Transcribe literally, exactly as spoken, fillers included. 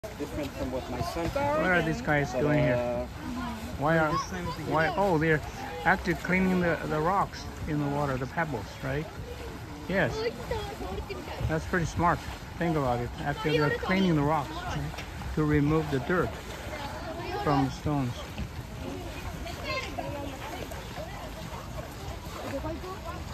Different from what my son. What are these guys But, doing uh, here? Why are why? Oh, they're actually cleaning the the rocks in the water, the pebbles, right? Yes, that's pretty smart. Think about it. Actually, they're cleaning the rocks to remove the dirt from the stones.